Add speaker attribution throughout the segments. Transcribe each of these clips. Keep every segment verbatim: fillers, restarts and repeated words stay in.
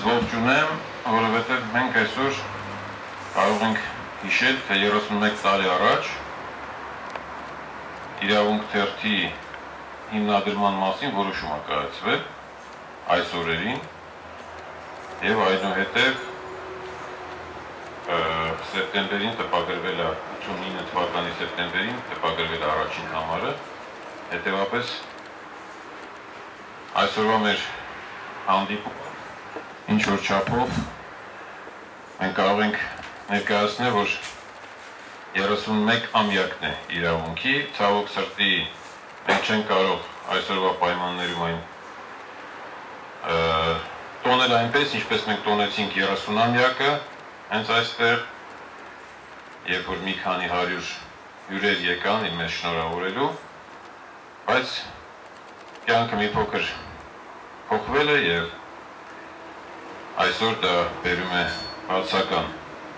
Speaker 1: ողջ ունեմ, որովհետև մենք այսօր կարող ենք հիշել, թե երեսունմեկ տարի առաջ իրավունք թերթի հիմնադրման մասին որոշում է կայացվել այս օրերին եւ այնուհետեւ սեպտեմբերին տպագրվել է ութսունինը թվականի սեպտեմբերին տպագրվել է առաջին համարը, հետեւաբար այսօրվա մեր հանդիպումը ինչ որ չափով մենք կարող ենք ներկայացնել, որ երեսունմեկ ամյակն է իրավունքի, ցավոք սրտի մենք չենք կարող այսօրվա պայմաններում այն տոնել այնպես, ինչպես մենք տոնեցինք երեսունամյակը, հենց այստեղ, երբ որ մի քանի հարյուր հյուրեր եկան իմ մեզ շնորհավորելու, բայց կյանքը մի փոքր փոխվել է եւ այսօր դա բերում է բացական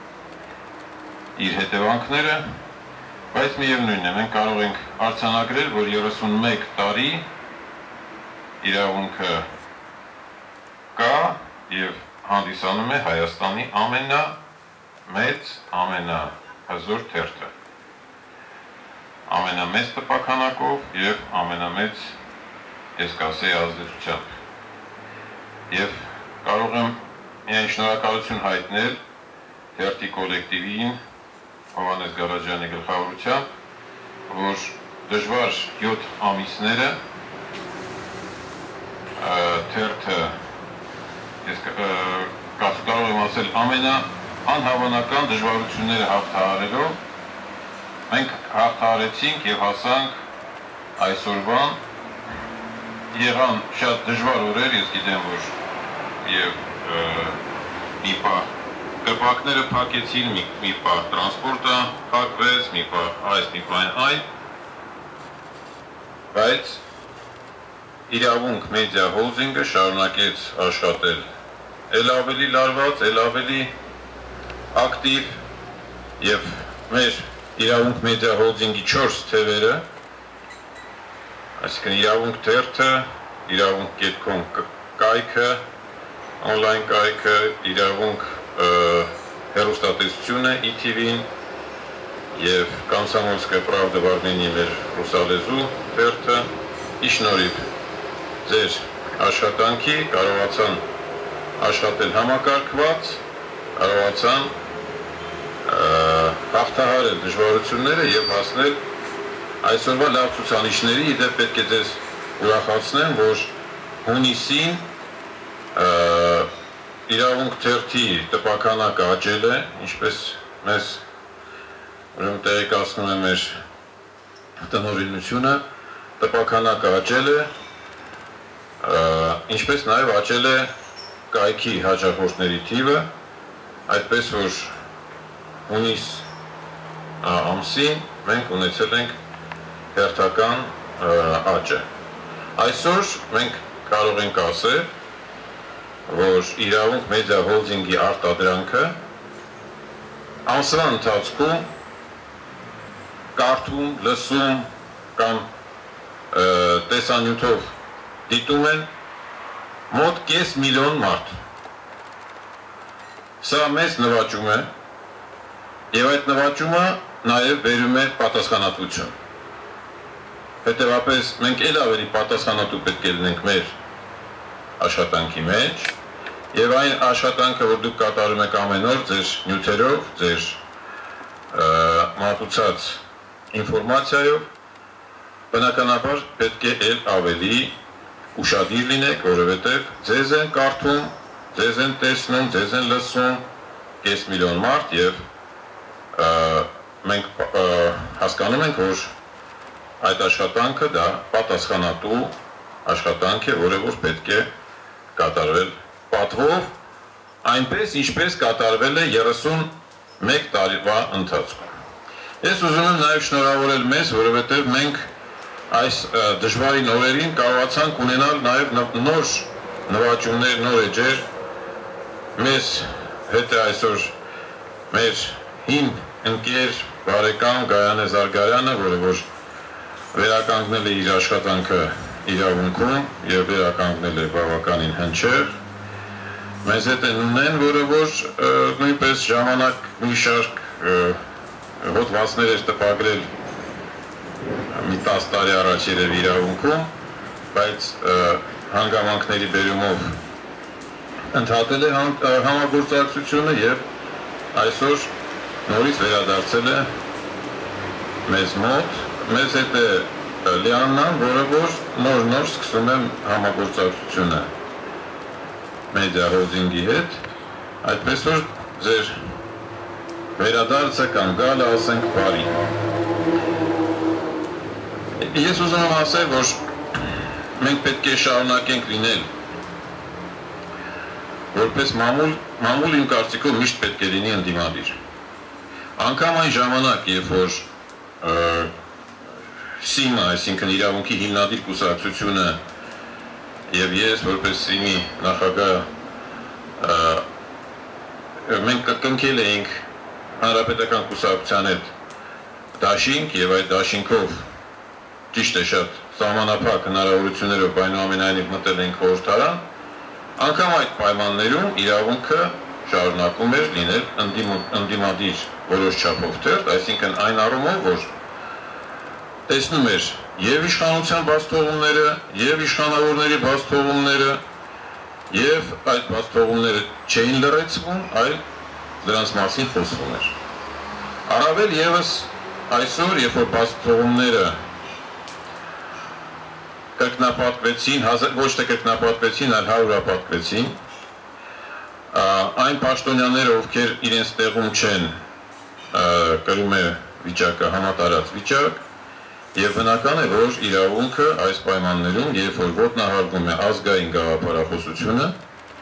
Speaker 1: իր հետևանքները, բայց միևնույն է, մենք կարող ենք արձանագրել, որ երեսունմեկ տարի իրավունքը կա եւ հանդիսանում է Հայաստանի ամենամեծ, ամենահզոր թերթը, ամենամեծ տպաքանակով եւ ամենամեծ, ես կասեի, ազդեցությամբ եւ կարող եմ միայն շնորհակալություն հայտնել թերթի կոլեկտիվին, Հովհաննես Գարաջյանի գլխավորությամբ, որ դժվար յոթ ամիսները թերթը, ես կարող եմ ասել, ամենաանհավանական դժվարությունները հաղթահարելով, մենք հաղթահարեցինք եւ հասանք այսօրվան, եղան շատ դժվար օրեր, ես գիտեմ, որ եւ մի պահ կրպակները փակեցին, մի պահ տրանսպորտը փակվեց, մի պահ այս, մի պահ այն, բայց իրավունք մեդիա հոլդինգը շարունակեց աշխատել էլ ավելի լարված, էլ ավելի ակտիվ եւ մեր իրավունք մեդիա հոլդինգի չորս թևերը, այսինքն իրավունք թերթը, իրավունք կետ կոմ կայքը, օնլայն կայքը, իրավունք հեռուստատեսությունը ի թի վին եւ Կոմսոմոլսկայա պրավդա в Արմենիայի մեր ռուսալեզու թերթը ի շնորհիվ ձեր աշխատանքի կարողացան աշխատել համակարգված, կարողացան հաղթահարել դժվարությունները եւ հասնել այսօրվա լավ ցուցանիշների, իդեպ պետք է ձեզ ուրախացնեմ, որ հունիսին իրավունք թերթի տպաքանակը աճել է, ինչպես մեզ ուրեմն տեղեկացնում է մեր տնօրինությունը, տպաքանակը աճել է, ինչպես նաև աճել է կայքի հաճախորդների թիվը, այդպես որ հունիս ամսին մենք ունեցել ենք հերթական աճը։ Այսօր մենք կարող ենք ասել, որ իրավունք մեդիա հոլդինգի արտադրանքը ամսվա ընթացքում կարդում, լսում կամ տեսանյութով դիտում են մոտ կես միլիոն մարդ։ Սա մեծ նվաճում է եւ այդ նվաճումը նաեւ բերում է պատասխանատվություն։ Հետևաբար մենք ել ավելի պատասխանատու պետք է լինենք մեր աշխատանքի մեջ եւ այն աշխատանքը, որ դուք կատարում եք ամեն օր ձեր նյութերով, ձեր մատուցած ինֆորմացիայով, բնականաբար պետք է ել ավելի ուշադիր լինեք, որովհետեւ ձեզ են կարդում, ձեզ են տեսնում, ձեզ են լսում կես միլիոն մարդ եւ մենք հասկանում ենք, որ այդ աշխատանքը դա պատասխանատու աշխատանք է, որը որ պետք է կատարվել պատվով, այնպես ինչպես կատարվել է երեսունմեկ տարվա ընթացքում։ Ես ուզում եմ նաև շնորհավորել մեզ, որովհետև մենք այս դժվարին օրերին կարողացանք ունենալ նաև նոր նվաճումներ, նոր էջեր։ Մեզ հետ է այսօր մեր հին ընկեր բարեկամ Գայանե Զարգարյանը, որը որ վերականգնել է իր աշխատանքը իրավունքում եւ վերականգնել է բավականին հնչեղ։ մեզ հետ են ունեն, որը որ նույնպես ժամանակ մի շարք հոդվածներ էր տպագրել մի տասը տարի առաջ երևի իրավունքում, բայց հանգամանքների բերումով ընդհատել է համագործակցությունը եւ այսօր նորից վերադարձել է մեզ մոտ, մեզ հետ է Լիաննան, որը որ նոր-նոր սկսում է համագործակցությունը մեդիա հոլդինգի հետ, այդպես որ ձեր վերադարձը կամ գալը ասենք բարի։ Ես ուզում եմ ասել, որ մենք պետք է շարունակենք լինել որպես մամուլ, մամուլ իմ կարծիքով միշտ պետք է լինի ընդդիմադիր։ Անկամ այն ժամանակ, երբ որ ՍԻՄ-ը, այսինքն իրավունքի հիմնադիր կուսակցությունը եւ ես որպես ՍԻՄ-ի նախագահ մենք կնքել էինք հանրապետական կուսակցության հետ դաշինք եւ այդ դաշինքով ճիշտ է շատ սահմանափակ հնարավորություններով այնուամենայնիվ մտել ենք խորհրդարան, անգամ այդ պայմաններում իրավունքը շարունակում էր լինել ընդդիմադիր որոշ չափով թերթ, այսինքն այն առումով, որ տեսնում էր եւ իշխանության բացթողումները, եւ իշխանավորների բացթողումները, եւ այդ բացթողումները չէին լրացվում, այլ դրանց մասին խոսվում էր։ Առավել եւս այսօր, երբ որ բացթողումները կրկնապատկվեցին, ոչ թե կրկնապատկվեցին, այլ հարյուրապատկվեցին, այն պաշտոնյաները, ովքեր իրենց տեղում չեն, կրում է վիճակը համատարած վիճակ, եւ բնական է, որ իրավունքը այս պայմաններում, երբ որ ոտնահարվում է ազգային գաղափարախոսությունը,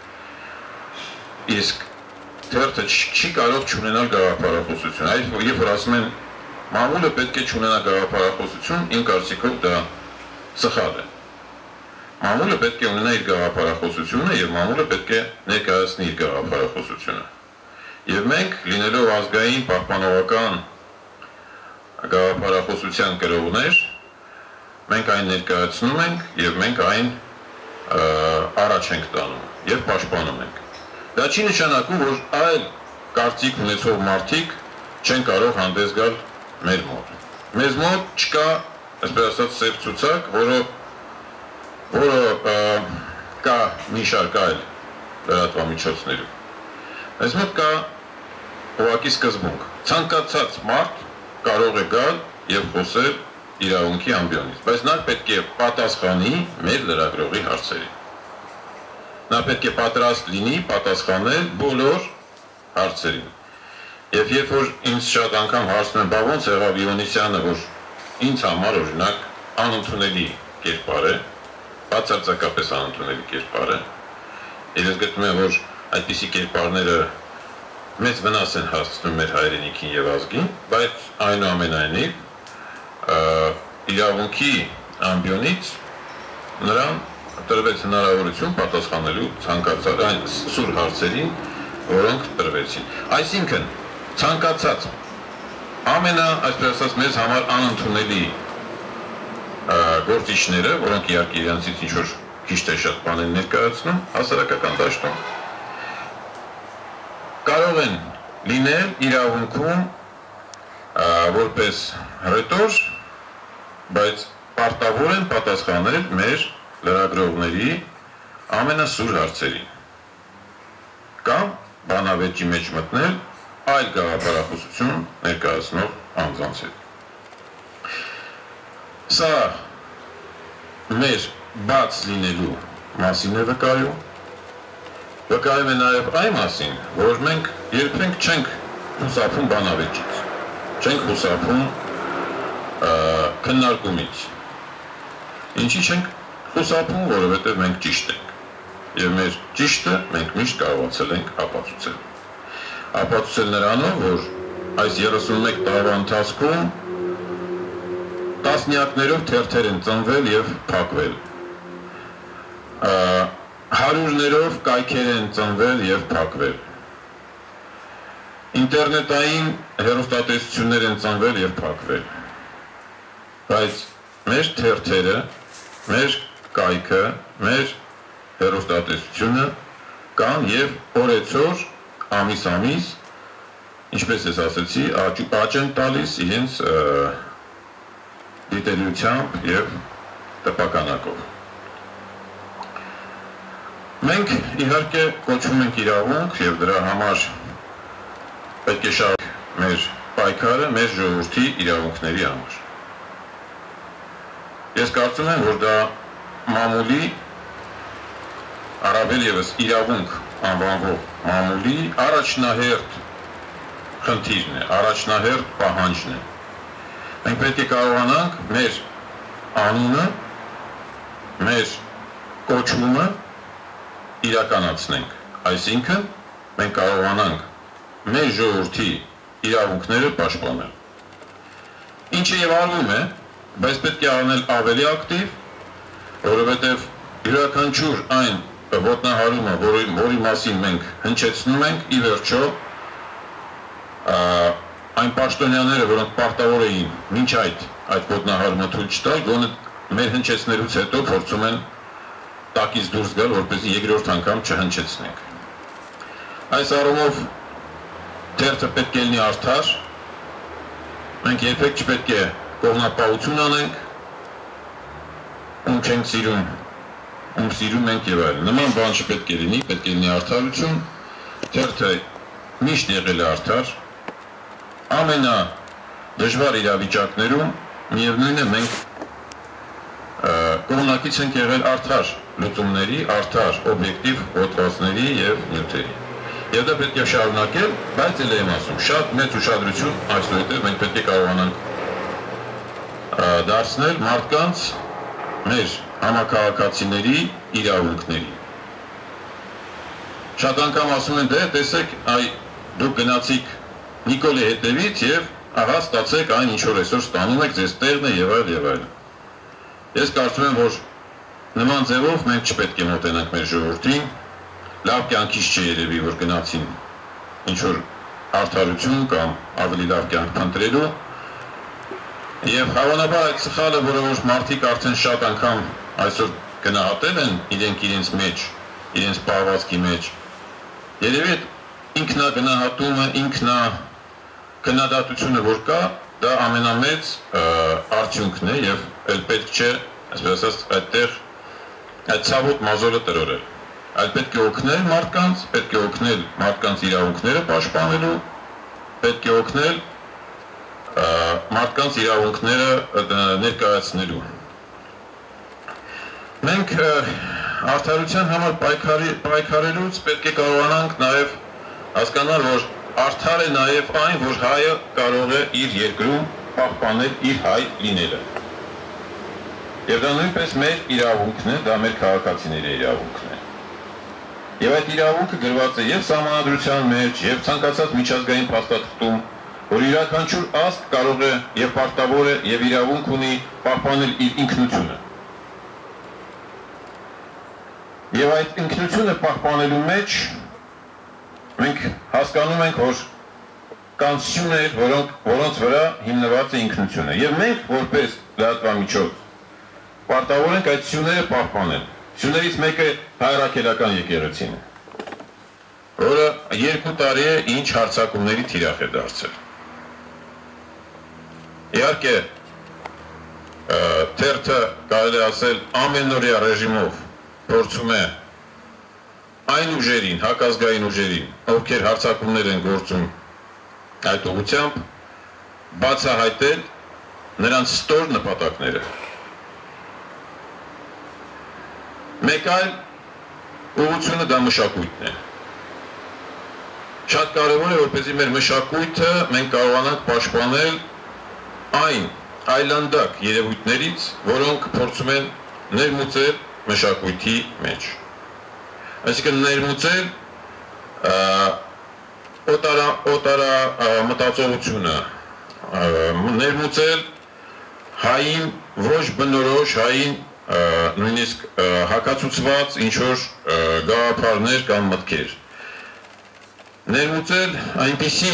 Speaker 1: իսկ թերթը չի կարող չունենալ գաղափարախոսություն, այդ երբ որ ասում են մամուլը պետք է չունենա գաղափարախոսություն, իմ կարծիքով դա սխալ է։ Մամուլը պետք է ունենա իր գաղափարախոսությունը եւ մամուլը պետք է ներկայացնի իր գաղափարախոսությունը։ Եվ մենք, լինելով ազգային պահպանողական գաղափարախոսության կրողներ, մենք այն ներկայացնում ենք եւ մենք այն առաջ ենք տանում եւ պաշտպանում ենք։ Դա չի նշանակում, որ այլ կարծիք ունեցող մարդիկ չեն կարող հանդես գալ մեր մոտ։ Մեզ մոտ չկա, այսպես ասած, սև ցուցակ, որը որը կա մի շարք այլ լրատվամիջոցներում։ Մեզ մոտ կա ուղղակի սկզբունք։ Ցանկացած մարդ կարող է գալ եւ խոսել իրավունքի ամբիոնից, բայց նա պետք է պատասխանի մեր լրագրողի հարցերին։ Նա պետք է պատրաստ լինի պատասխանել բոլոր հարցերին։ Եվ երբ որ ինձ շատ անգամ հարցնում են, բա ոնց եղավ Իոնիսյանը, որ ինձ համար օրինակ անընդունելի կերպար է, բացարձակապես անընդունելի կերպար է, եւ ես գտնում եմ, որ այդպիսի կերպարները մեծ վնաս են հասցնում մեր հայրենիքին եւ ազգին, բայց այնուամենայնիվ իրավունքի ամբիոնից նրան տրվեց հնարավորություն պատասխանելու ցանկացած այն սուր հարցերին, որոնք տրվեցին։ Այսինքն ցանկացած ամենա, այսպես ասած, մեզ համար անընդունելի գործիչները, որոնք իհարկե իրենցից ինչ-որ քիչ թե շատ բան են ներկայացնում հասարակական դաշտում, կարող են լինել իրավունքում որպես հռետոր, բայց պարտավոր են պատասխանել մեր լրագրողների ամենասուր հարցերին կամ բանավեճի մեջ մտնել այլ գաղափարախոսություն ներկայացնող անձանց հետ։ Սա մեր բաց լինելու մասին է վկայում, վկայում է նաև այն մասին, որ մենք երբեք չենք խուսափում բանավեճից, չենք խուսափում քննարկումից։ Ինչի չենք խուսափում, որովհետև մենք ճիշտ ենք, եւ մեր ճիշտը մենք միշտ կարողացել ենք ապացուցել։ Ապացուցել նրանով, որ այս երեսունմեկ տարվա ընթացքում տասնյակներով թերթեր են ծնվել եւ փակվել։ Հարյուրներով կայքեր են ծնվել եւ փակվել։ Ինտերնետային հեռուստատեսություններ են ծնվել եւ փակվել։ Բայց մեր թերթերը, մեր կայքը, մեր հեռուստատեսությունը կան եւ օրեցօր, ամիս-ամիս, ինչպես ես ասացի, աճ են տալիս իրենց դիտելիությամբ եւ տպականակով։ Մենք իհարկե կոչվում ենք իրավունք եւ դրա համար պետք է շարունակենք մեր պայքարը մեր ժողովրդի իրավունքների համար։ Ես կարծում եմ, որ դա մամուլի, առավել ևս իրավունք անվանվող մամուլի առաջնահերթ խնդիրն է, առաջնահերթ պահանջն է։ Մենք պետք է կարողանանք մեր անունը, մեր կոչումը իրականացնենք, այսինքն մենք կարողանանք մեր ժողովրդի իրավունքները պաշտպանել։ Ինչը եւ արվում է, բայց պետք է անել ավելի ակտիվ, որովհետեւ յուրաքանչյուր այն ոտնահարումը, որի, որի մասին մենք հնչեցնում ենք, ի վերջո այն պաշտոնյաները, որոնք պարտավոր էին մինչ այդ այդ ոտնահարումը թույլ չտալ, գոնե մեր հնչեցնելուց հետո փորձում են տակից դուրս գալ, որպեսզի երկրորդ անգամ չհնչեցնենք։ Այս առումով թերթը պետք է լինի արդար, մենք երբեք չպետք է կողմնապահություն անենք, ում չենք սիրում, ում սիրում ենք եւ այլն։ Նման բան չպետք է լինի, պետք է լինի արդարություն, թերթը միշտ եղել է արդար, ամենադժվար իրավիճակներում միևնույն է մենք կողմնակից ենք եղել արդար լուծումների, արդար օբյեկտիվ հոդվածների եւ նյութերի։ Եվ դա պետք է շարունակել, բայց էլ եմ ասում, շատ մեծ ուշադրություն այսուհետև մենք պետք է կարողանանք դարձնել մարդկանց մեր համակարգացիների իրավունքների։ Շատ անգամ ասում են, դե տեսեք, այ դուք գնացիք Նիկոլի հետևից եւ ահա ստացեք այն ինչ որ այսօր ստանում եք, ձեզ տեղն է եւ այլ եւ այլ։ Ես կարծում եմ, որ նման ձևով մենք չպետք է մոտենանք մեր ժողովրդին, լավ կյանքից չէ երևի, որ գնացին ինչ-որ արդարություն կամ ավելի լավ կյանք փնտրելու եւ հավանաբար այդ սխալը, որը որ մարդիկ արդեն շատ անգամ այսօր գնահատել են իրենք իրենց մեջ, իրենց պահվածքի մեջ, երևի այդ ինքնագնահատումը, ինքնա քննադատությունը, որ կա, դա ամենամեծ արդյունքն է եւ էլ պետք չէ, այսպես ասած, այդտեղ այդ ցավոտ մազոլը տրորել։ Այդ պետք է օգնել մարդկանց, պետք է օգնել մարդկանց իրավունքները պաշտպանելու, պետք է օգնել մարդկանց իրավունքները ներկայացնելու։ Մենք արդարության համար պայքարելուց պետք է կարողանանք նաև հասկանալ, որ արդար է նաև այն, որ հայը կարող է իր երկրում պահպանել իր հայ լինելը։ Եվ դա նույնպես մեր իրավունքն է, դա մեր քաղաքացիների իրավունքն է։ Եվ այդ իրավունքը գրված է եւ սահմանադրության մեջ, եւ ցանկացած միջազգային փաստաթղթում, որ յուրաքանչյուր ազգ կարող է եւ պարտավոր է եւ իրավունք ունի պահպանել իր ինքնությունը։ Եվ այդ ինքնությունը պահպանելու մեջ մենք հասկանում ենք, որ կան սյուներ, որոնք, որոնց վրա հիմնված է ինքնությունը։ Եվ մենք, որպես լրատվամիջոց, պարտավոր ենք այդ սյուները պահպանել։ Սյուներից մեկը հայրաքելական եկեղեցին է, որը երկու տարի է ինչ հարձակումների թիրախ է դարձել։ Իհարկե, թերթը կարելի ասել ամենօրյա ռեժիմով փորձում է այն ուժերին, հակազգային ուժերին, ովքեր հարձակումներ են գործում այդ ուղղությամբ, բացահայտել նրանց ստոր նպատակները։ Մեկ այլ ուղղությունը դա մշակույթն է։ Շատ կարևոր է, որպեսզի մեր մշակույթը մենք կարողանանք պաշտպանել այն այլանդակ երևույթներից, որոնք փորձում են ներմուծել մշակույթի մեջ։ Այսինքն ներմուծել օտարա օտարա մտածողությունը, ներմուծել հային ոչ բնորոշ, հային նույնիսկ հակացուցված ինչ-որ գաղափարներ կամ մտքեր։ Ներմուծել այնպիսի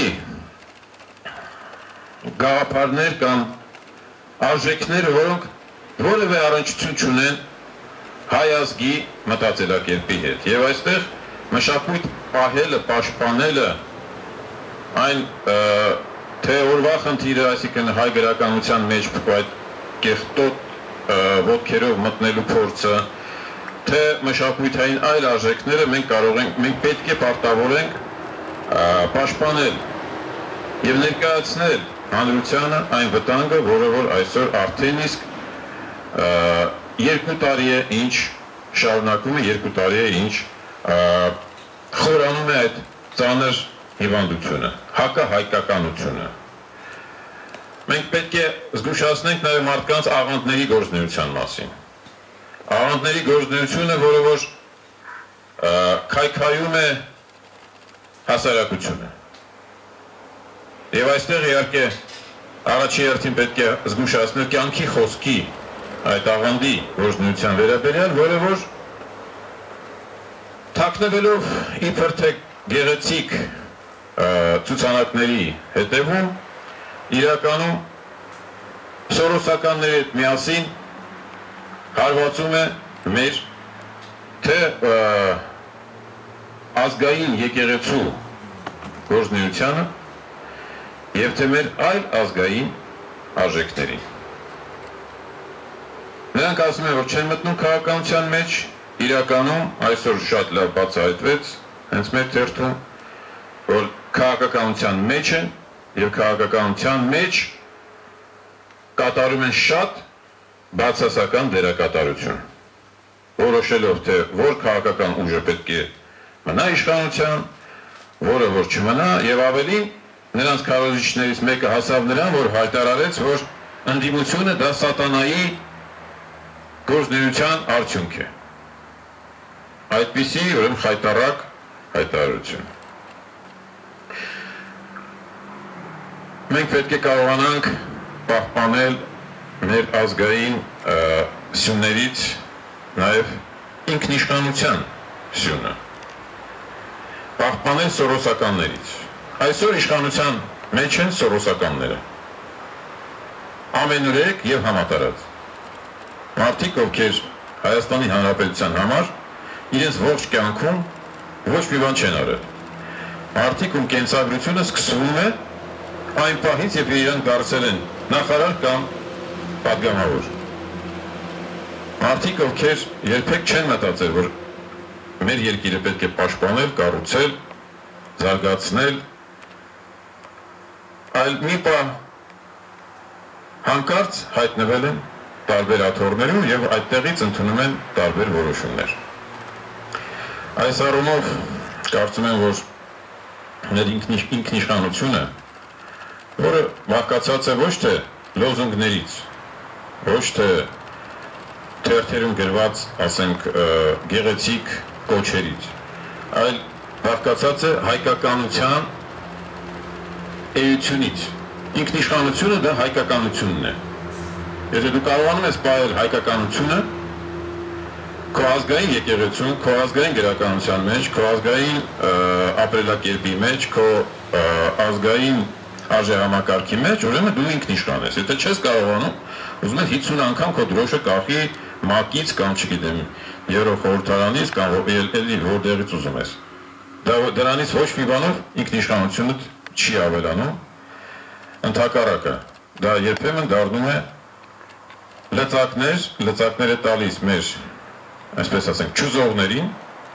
Speaker 1: գաղափարներ կամ արժեքներ, որոնք որևէ առնչություն չունեն հայ ազգի մտածելակերպի հետ։ Եվ այստեղ մշակույթ պահելը, պաշտպանելը, այն թե օրվա խնդիրը, այսինքն հայ գրականության մեջ այդ կեղտոտ ոտքերով մտնելու փորձը, թե մշակույթային այլ արժեքները մենք կարող ենք, մենք պետք է պարտավորենք պաշտպանել եւ ներկայացնել հանրությանը այն վտանգը, որը որ այսօր արդեն իսկ երկու տարի է ինչ շարունակում է, երկու տարի է ինչ խորանում է այդ ծանր հիվանդությունը, հակահայկականությունը։ Մենք պետք է զգուշացնենք նաև մարդկանց աղանդների գործունեության մասին։ Աղանդների գործունեությունը, որը որ քայքայում է հասարակությունը։ Եվ այստեղ իհարկե առաջի հերթին պետք է զգուշացնել կյանքի խոսքի այդ աղանդի գործունեության վերաբերյալ, որը որ թաքնվելով իբր թե գեղեցիկ ցուցանակների հետևում իրականում սորոսականների հետ միասին հարվածում է մեր թե ազգային եկեղեցու գործունեությանը եւ թե մեր այլ ազգային արժեքներին։ Նրանք ասում են, որ չեն մտնում քաղաքականության մեջ, իրականում այսօր շատ լավ բացահայտվեց հենց մեր թերթում, որ քաղաքականության մեջ են եւ քաղաքականության մեջ կատարում են շատ բացասական դերակատարություն, որոշելով թե որ քաղաքական ուժը պետք է մնա իշխանության, որը որ չմնա, եւ ավելին նրանց քարոզիչներից մեկը հասավ նրան, որ հայտարարեց, որ ընդդիմությունը դա սատանայի գործունեության արդյունք է։ Այդպիսի ուրեմն խայտառակ հայտարարություն։ Մենք պետք է կարողանանք պահպանել մեր ազգային սյուներից նաև ինքնիշխանության սյունը, պահպանել սորոսականներից։ Այսօր իշխանության մեջ են սորոսականները, ամենուրեք և համատարած։ Մարդիկ, ովքեր Հայաստանի Հանրապետության համար իրենց ողջ կյանքում ոչ մի բան չեն արել։ Մարդիկ, ում կենսագրությունը սկսվում է այն պահից, երբ իրենք դարձել են նախարար կամ պատգամավոր։ Մարդիկ, ովքեր երբեք չեն մտածել, որ մեր երկիրը պետք է պաշտպանել, կառուցել, զարգացնել, այլ մի պահ հանկարծ հայտնվել են տարբեր աթոռներում եւ այդտեղից ընդունում են տարբեր որոշումներ։ Այս առումով կարծում եմ, որ մեր ինքնիշխանությունը, որը բաղկացած է ոչ թե լոզունգներից, ոչ թե թերթերում գրված, ասենք, գեղեցիկ կոչերից, այլ բաղկացած է հայկականության էությունից։ Ինքնիշխանությունը դա հայկականությունն է։ Եթե դու կարողանում ես պահել հայկականությունը քո ազգային եկեղեցուն, քո ազգային գրականության մեջ, քո ազգային ապրելակերպի մեջ, քո ազգային արժեհամակարգի մեջ, ուրեմն դու ինքնիշխան ես։ Եթե չես կարողանում, ուզում ես հինգ անգամ քո դրոշը կախի ՄԱԿ-ից կամ չգիտեմ, Եվրոխորհրդարանից կամ էլի որտեղից ուզում ես։ Դրանից ոչ մի բանով ինքնիշխանությունդ չի ավելանում, ընդհակառակը, դա երբեմն դառնում է լծակներ, լծակներ է տալիս մեր, այսպես ասենք, չուզողներին,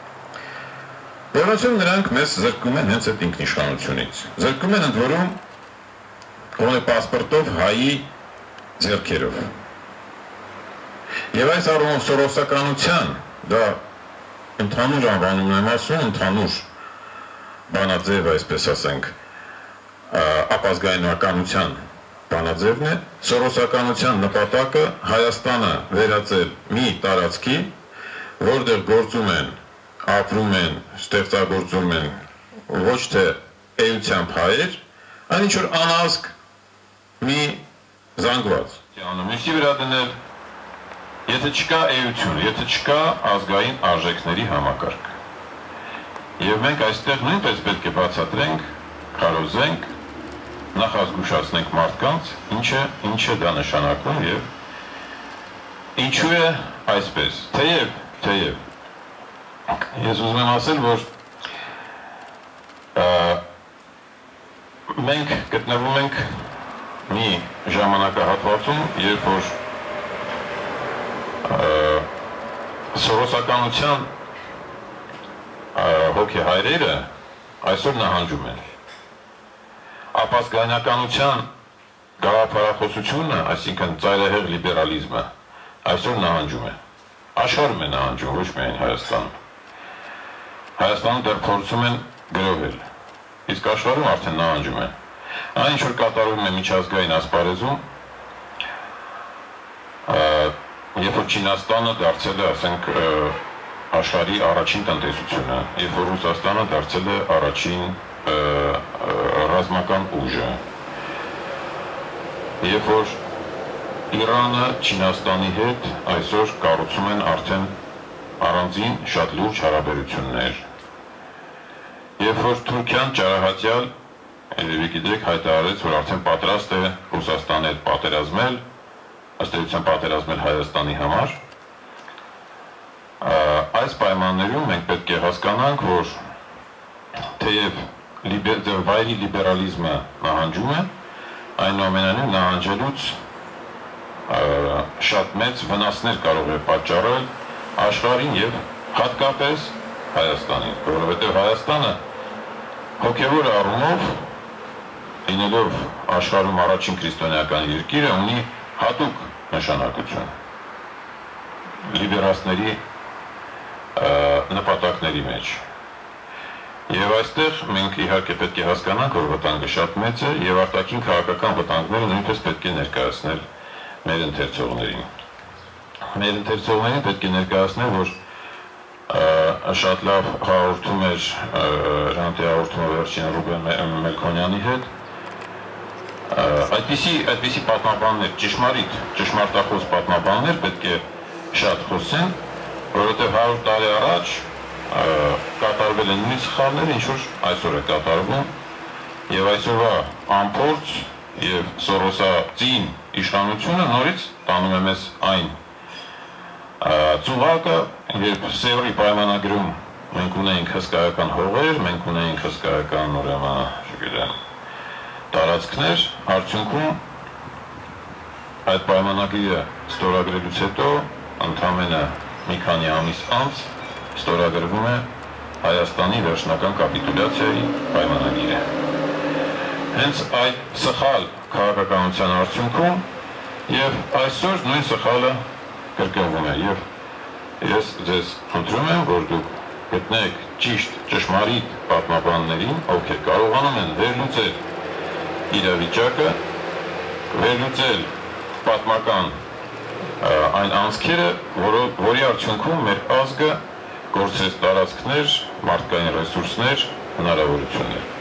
Speaker 1: որոնցում նրանք մեզ զրկում են հենց այդ ինքնիշխանությունից։ Զրկում են ընդ որում գոնե պասպորտով հայի ձեռքերով։ Եվ այս առումով սորոսականության, դա ընդհանուր անվանումն եմ ասում, ընդհանուր բանաձև, այսպես ասենք, ապազգայնականության բանաձևն է, սորոսականության նպատակը Հայաստանը վերածել մի տարածքի, որտեղ գործում են, ապրում են, ստեղծագործում են ոչ թե էությամբ հայեր, այն ինչ որ անազգ մի զանգված։ Մյուսի վրա դնել, եթե չկա էություն, եթե չկա ազգային արժեքների համակարգ։ Եվ մենք այստեղ նույնպես պետք է բացատրենք, քարոզենք, նախազգուշացնենք մարդկանց, ինչը, ինչ է դա նշանակում եւ ինչու է այսպես։ Թեև, թեև ես ուզում եմ ասել, որ մենք գտնվում ենք մի ժամանակահատվածում, երբ որ սորոսականության հոգեհայրերը այսօր նահանջում են։ Ապազգայնականության գաղափարախոսությունը, այսինքն ծայրահեղ լիբերալիզմը, այսօր նահանջում է։ Աշխարհում է նահանջում, ոչ միայն Հայաստանում։ Հայաստանում դեռ փորձում են գրոհել, իսկ աշխարհում արդեն նահանջում են։ Այն, ինչ որ կատարվում է միջազգային ասպարեզում, երբ որ Չինաստանը դարձել է, ասենք, աշխարհի առաջին տնտեսությունը, երբ որ Ռուսաստանը դարձել է առաջին ռազմական ուժը, երբ որ Իրանը Չինաստանի հետ այսօր կառուցում են արդեն առանձին շատ լուրջ հարաբերություններ, երբ որ Թուրքիան ճարահատյալ, երևի գիտեք, հայտարարեց, որ արդեն պատրաստ է Ռուսաստանի հետ պատերազմել, ըստ էության պատերազմել Հայաստանի համար, այս պայմաններում մենք պետք է հասկանանք, որ թեև վայրի լիբերալիզմը նահանջում է, այնուամենայնիվ նահանջելուց շատ մեծ վնասներ կարող է պատճառել աշխարհին եւ հատկապես Հայաստանին, որովհետեւ Հայաստանը հոգեվոր առումով, լինելով աշխարհում առաջին քրիստոնեական երկիրը, ունի հատուկ նշանակություն լիբերալների նպատակների մեջ։ Եվ այստեղ մենք իհարկե պետք է հասկանանք, որ վտանգը շատ մեծ է եւ արտաքին քաղաքական վտանգները նույնպես պետք է ներկայացնել մեր ընթերցողներին։ Մեր ընթերցողներին պետք է ներկայացնել, որ շատ լավ հաղորդում էր Ժանտի հաղորդումը վերջին Ռուբեն Մելքոնյանի հետ։ Այդպիսի այդպիսի պատմաբաններ, ճշմարիտ, ճշմարտախոս պատմաբաններ պետք է շատ խոսեն, որովհետև հարյուր տարի առաջ կատարվել են նույն սխալները, ինչ որ այսօր է կատարվում, եւ այսօրվա անփորձ եւ սորոսածին իշխանությունը նորից տանում է մեզ այն ծուղակը, երբ Սևրի պայմանագրում մենք ունեինք հսկայական հողեր, մենք ունեինք հսկայական, ուրեմն, չգիտեմ, տարածքներ, արդյունքում այդ պայմանագիրը ստորագրելուց հետո ընդամենը մի քանի ամիս անց ստորագրվում է Հայաստանի վերջնական կապիտուլյացիայի պայմանագիրը։ Հենց այդ սխալ քաղաքականության արդյունքում եւ այսօր նույն սխալը կրկնվում է եւ ես ձեզ խնդրում եմ, որ դուք գտնեք ճիշտ ճշմարիտ պատմաբաններին, ովքեր կարողանում են վերլուծել իրավիճակը, վերլուծել պատմական այն անցքերը, որի արդյունքում մեր ազգը կորցրեց տարածքներ, մարդկային ռեսուրսներ, հնարավորություններ։